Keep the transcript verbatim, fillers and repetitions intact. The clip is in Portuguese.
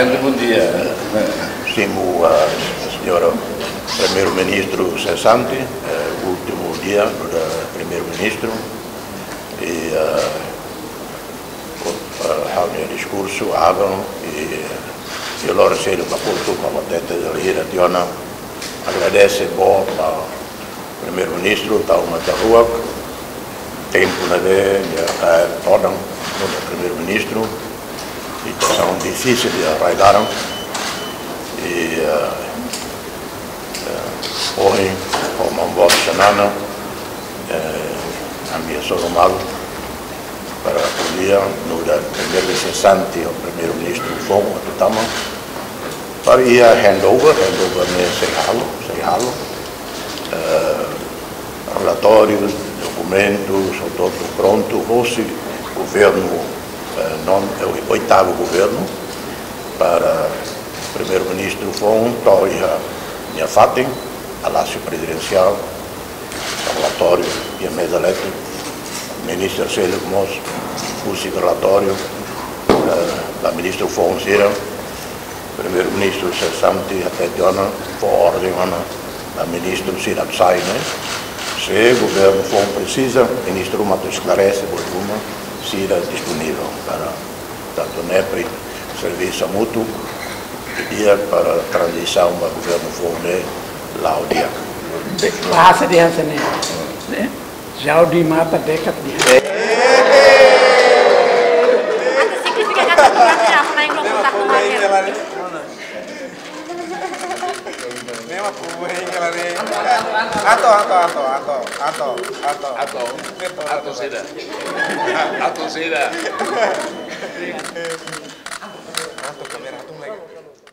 gente, bom dia. Estimo a senhora Primeiro-Ministro cessante, o último dia do Primeiro-Ministro, e o meu discurso, Avan, e eu loro ser o caputo com a teta da Lira Tiona, agradece bom ao Primeiro-Ministro, está uma rua, tempo na de, a toda o Primeiro-Ministro, situação difícil de arraigar, e uh, uh, hoje, como um bom semana, uh, a minha normal para o dia, no primeiro cessante, o primeiro-ministro Fong, o Tutama, para ir a handover, handover me Seihalo, Seihalo, uh, relatórios, documentos, tudo pronto, o governo, uh, non, é o oitavo governo, para o primeiro-ministro Fong, Toia minha fatem, Palácio Presidencial, relatório e a mesa elétrica, ministro Célio Mos, o relatório, da ministra Fong Sira, primeiro-ministro cessante, até Diana, por ordem, da ministra Sira Tsai, se o governo Fong precisa, o ministro Mato esclarece, Boluma, Sira disponível para, tanto N E P, serviço mútuo, dia para a transição do governo Fong lá o dia. Bahasa dia sana, jauh di mata dekat dia. Ada signifikan kata berarti aku naik lo kontak kemarin. Nema puhuin ka lari. Ato, ato, ato, ato, ato, ato, Ato, ato seda. Ato seda. ato kamera, ato lagi.